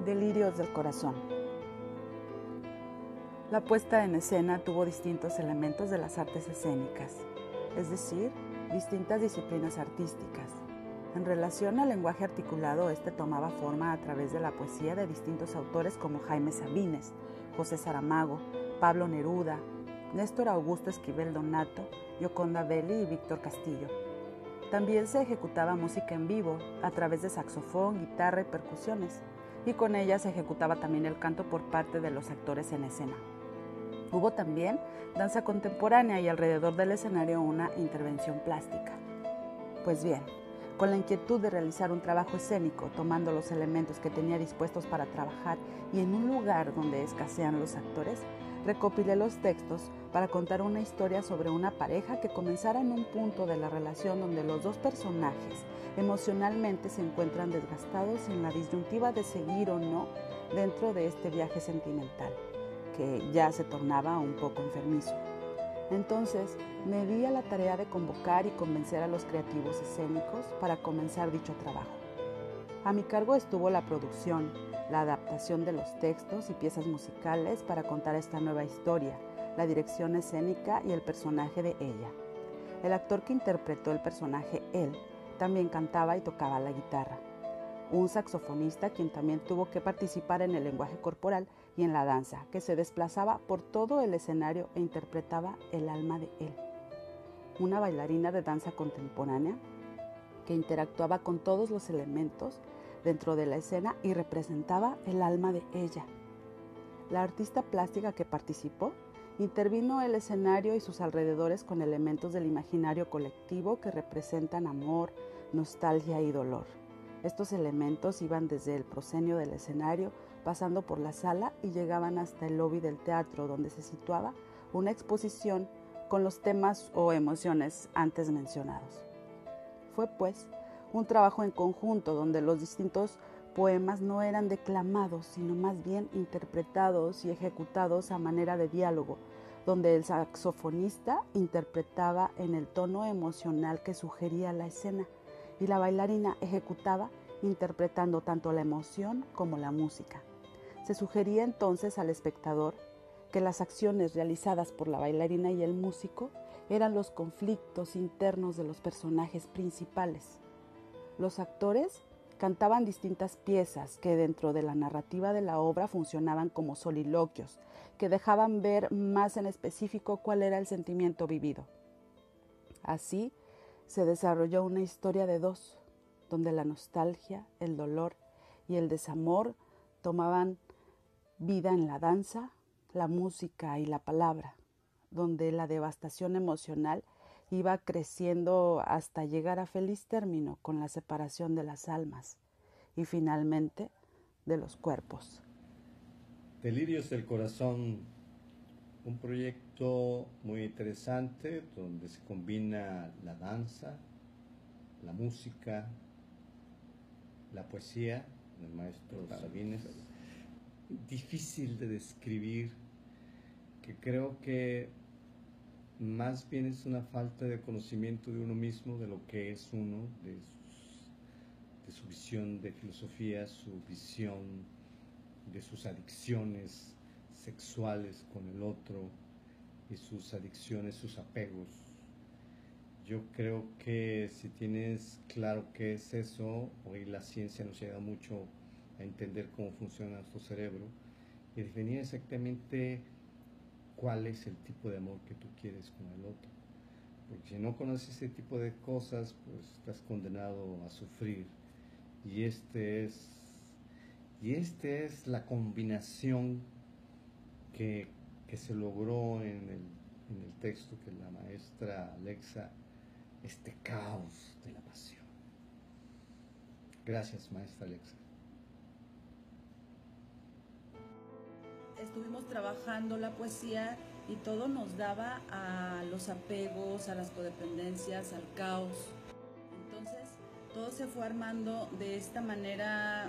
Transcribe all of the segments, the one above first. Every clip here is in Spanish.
Delirios del corazón. La puesta en escena tuvo distintos elementos de las artes escénicas, es decir, distintas disciplinas artísticas. En relación al lenguaje articulado, este tomaba forma a través de la poesía de distintos autores como Jaime Sabines, José Saramago, Pablo Neruda, Néstor Augusto Esquivel Donato, Gioconda Belli y Víctor Castillo. También se ejecutaba música en vivo a través de saxofón, guitarra y percusiones, y con ella se ejecutaba también el canto por parte de los actores en escena. Hubo también danza contemporánea y alrededor del escenario una intervención plástica. Pues bien, con la inquietud de realizar un trabajo escénico, tomando los elementos que tenía dispuestos para trabajar y en un lugar donde escasean los actores, recopilé los textos para contar una historia sobre una pareja que comenzara en un punto de la relación donde los dos personajes emocionalmente se encuentran desgastados en la disyuntiva de seguir o no dentro de este viaje sentimental, que ya se tornaba un poco enfermizo. Entonces me di a la tarea de convocar y convencer a los creativos escénicos para comenzar dicho trabajo. A mi cargo estuvo la producción, la adaptación de los textos y piezas musicales para contar esta nueva historia, la dirección escénica y el personaje de ella. El actor que interpretó el personaje, él, también cantaba y tocaba la guitarra. Un saxofonista quien también tuvo que participar en el lenguaje corporal y en la danza, que se desplazaba por todo el escenario e interpretaba el alma de él. Una bailarina de danza contemporánea que interactuaba con todos los elementos dentro de la escena y representaba el alma de ella. La artista plástica que participó intervino el escenario y sus alrededores con elementos del imaginario colectivo que representan amor, nostalgia y dolor. Estos elementos iban desde el proscenio del escenario, pasando por la sala y llegaban hasta el lobby del teatro, donde se situaba una exposición con los temas o emociones antes mencionados. Fue, pues, un trabajo en conjunto donde los distintos poemas no eran declamados, sino más bien interpretados y ejecutados a manera de diálogo, donde el saxofonista interpretaba en el tono emocional que sugería la escena y la bailarina ejecutaba interpretando tanto la emoción como la música. Se sugería entonces al espectador que las acciones realizadas por la bailarina y el músico eran los conflictos internos de los personajes principales. Los actores cantaban distintas piezas que dentro de la narrativa de la obra funcionaban como soliloquios, que dejaban ver más en específico cuál era el sentimiento vivido. Así se desarrolló una historia de dos, donde la nostalgia, el dolor y el desamor tomaban vida en la danza, la música y la palabra, donde la devastación emocional iba creciendo hasta llegar a feliz término con la separación de las almas y finalmente de los cuerpos. Delirios del corazón, un proyecto muy interesante donde se combina la danza, la música, la poesía del maestro Sabines. Difícil de describir, que creo que más bien es una falta de conocimiento de uno mismo, de lo que es uno, de su visión de filosofía, su visión de sus adicciones sexuales con el otro y sus adicciones, sus apegos. Yo creo que si tienes claro qué es eso, hoy la ciencia nos ayuda mucho a entender cómo funciona nuestro cerebro y definir exactamente cuál es el tipo de amor que tú quieres con el otro. Porque si no conoces ese tipo de cosas, pues estás condenado a sufrir. Y este es la combinación que se logró en el texto que la maestra Alexa, este caos de la pasión. Gracias, maestra Alexa. Estuvimos trabajando la poesía y todo nos daba a los apegos, a las codependencias, al caos. Entonces, todo se fue armando de esta manera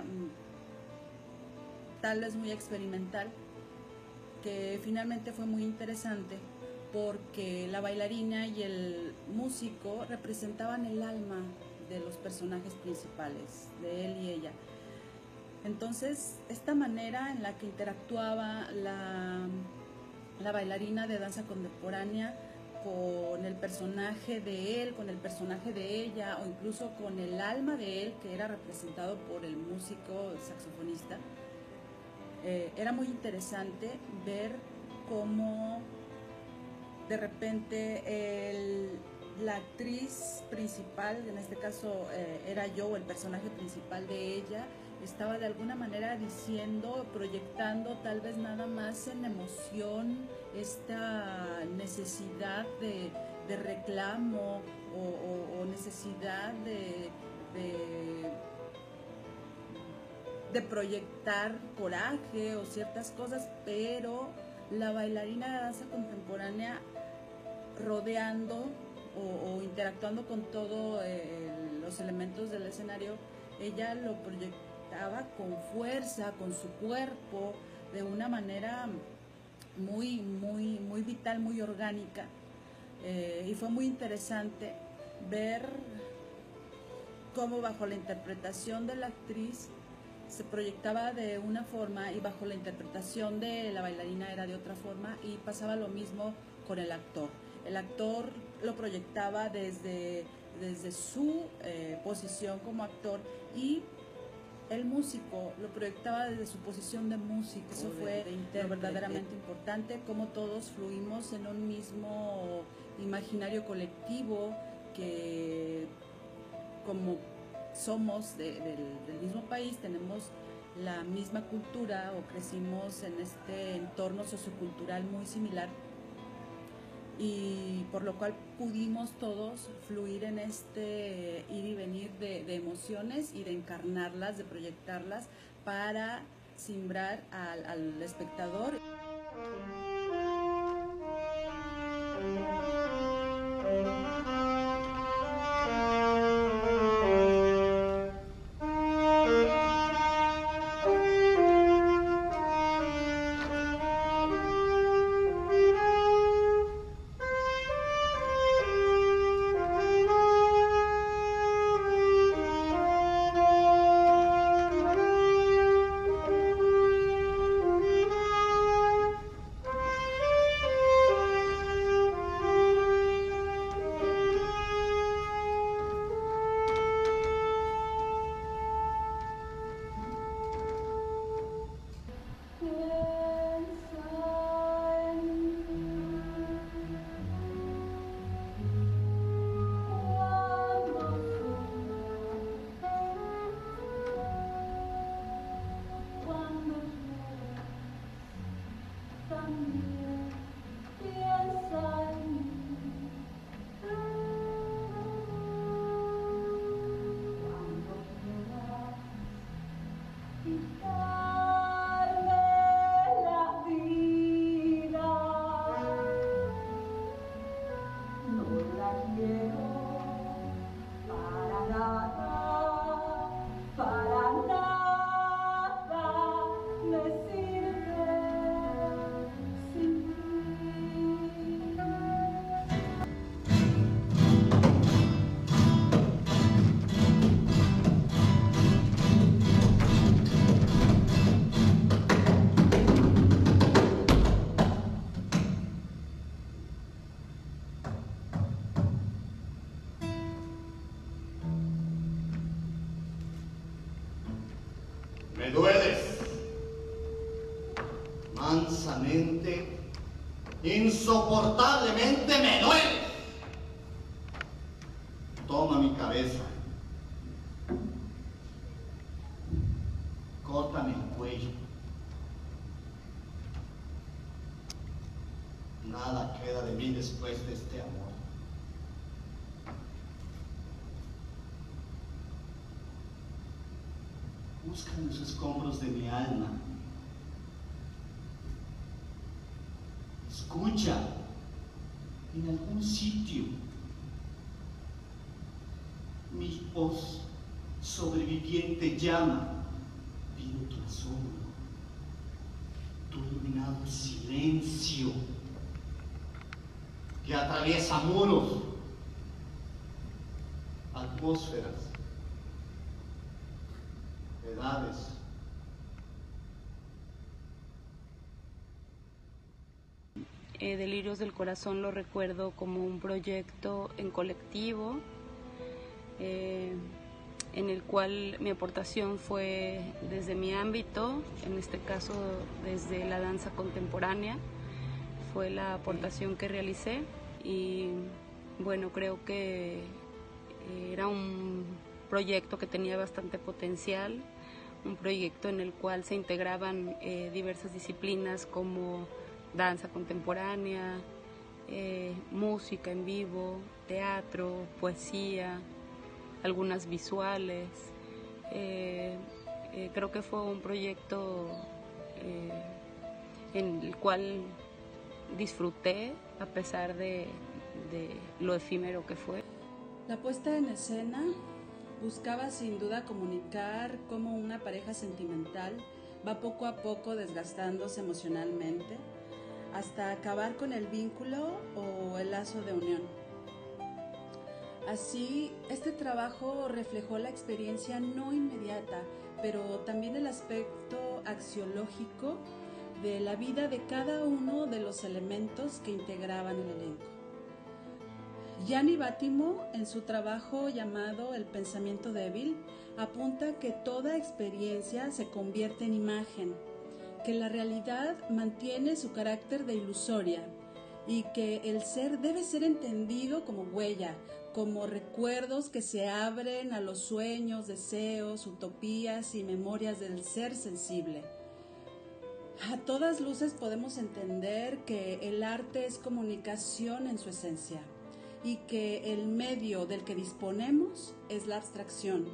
tal vez muy experimental, que finalmente fue muy interesante porque la bailarina y el músico representaban el alma de los personajes principales, de él y ella. Entonces, esta manera en la que interactuaba la bailarina de danza contemporánea con el personaje de él, con el personaje de ella, o incluso con el alma de él, que era representado por el músico, el saxofonista, era muy interesante ver cómo de repente la actriz principal, en este caso era yo, el personaje principal de ella, estaba de alguna manera diciendo, proyectando tal vez nada más en emoción esta necesidad de reclamo o necesidad de proyectar coraje o ciertas cosas, pero la bailarina de danza contemporánea rodeando o interactuando con todos los elementos del escenario, ella lo proyectaba con fuerza, con su cuerpo, de una manera muy vital, muy orgánica, y fue muy interesante ver cómo bajo la interpretación de la actriz se proyectaba de una forma y bajo la interpretación de la bailarina era de otra forma, y pasaba lo mismo con el actor. El actor lo proyectaba desde su posición como actor, y el músico lo proyectaba desde su posición de músico. Eso fue lo verdaderamente importante, cómo todos fluimos en un mismo imaginario colectivo, que como somos del mismo país, tenemos la misma cultura o crecimos en este entorno sociocultural muy similar, y por lo cual pudimos todos fluir en este ir y venir de emociones y de encarnarlas, de proyectarlas para simbrar al espectador. Me dueles, mansamente, insoportablemente me dueles. Toma mi cabeza, córtame el cuello. Nada queda de mí después de este amor. Busca en los escombros de mi alma. Escucha en algún sitio mi voz sobreviviente llama. Pido tu asombro, tu iluminado silencio que atraviesa muros, atmósferas, edades, Delirios del Corazón lo recuerdo como un proyecto en colectivo, en el cual mi aportación fue desde mi ámbito, en este caso desde la danza contemporánea, fue la aportación que realicé y bueno, creo que era un proyecto que tenía bastante potencial, un proyecto en el cual se integraban diversas disciplinas como danza contemporánea, música en vivo, teatro, poesía, algunas visuales. Creo que fue un proyecto en el cual disfruté a pesar de lo efímero que fue. La puesta en escena buscaba sin duda comunicar cómo una pareja sentimental va poco a poco desgastándose emocionalmente hasta acabar con el vínculo o el lazo de unión. Así, este trabajo reflejó la experiencia no inmediata, pero también el aspecto axiológico de la vida de cada uno de los elementos que integraban el elenco. Gianni Vattimo, en su trabajo llamado El pensamiento débil, apunta que toda experiencia se convierte en imagen, que la realidad mantiene su carácter de ilusoria y que el ser debe ser entendido como huella, como recuerdos que se abren a los sueños, deseos, utopías y memorias del ser sensible. A todas luces podemos entender que el arte es comunicación en su esencia y que el medio del que disponemos es la abstracción.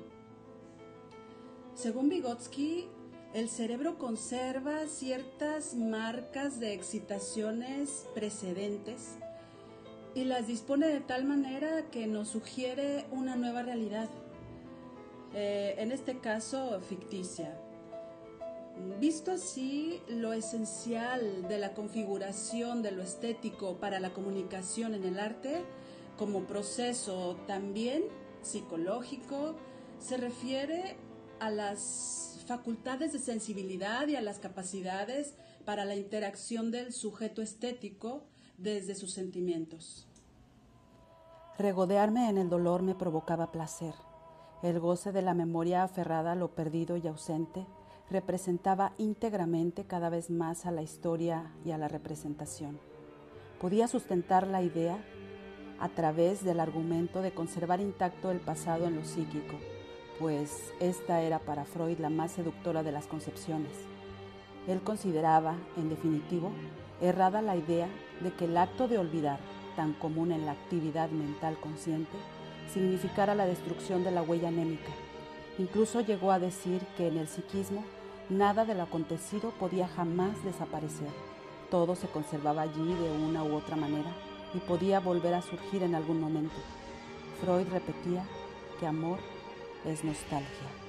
Según Vygotsky, el cerebro conserva ciertas marcas de excitaciones precedentes y las dispone de tal manera que nos sugiere una nueva realidad, en este caso ficticia. Visto así, lo esencial de la configuración de lo estético para la comunicación en el arte, como proceso también psicológico, se refiere a las facultades de sensibilidad y a las capacidades para la interacción del sujeto estético desde sus sentimientos. Regodearme en el dolor me provocaba placer. El goce de la memoria aferrada a lo perdido y ausente representaba íntegramente cada vez más a la historia y a la representación. Podía sustentar la idea a través del argumento de conservar intacto el pasado en lo psíquico, pues esta era para Freud la más seductora de las concepciones. Él consideraba, en definitivo, errada la idea de que el acto de olvidar, tan común en la actividad mental consciente, significara la destrucción de la huella anémica. Incluso llegó a decir que en el psiquismo nada de lo acontecido podía jamás desaparecer. Todo se conservaba allí de una u otra manera y podía volver a surgir en algún momento. Freud repetía que amor es nostalgia.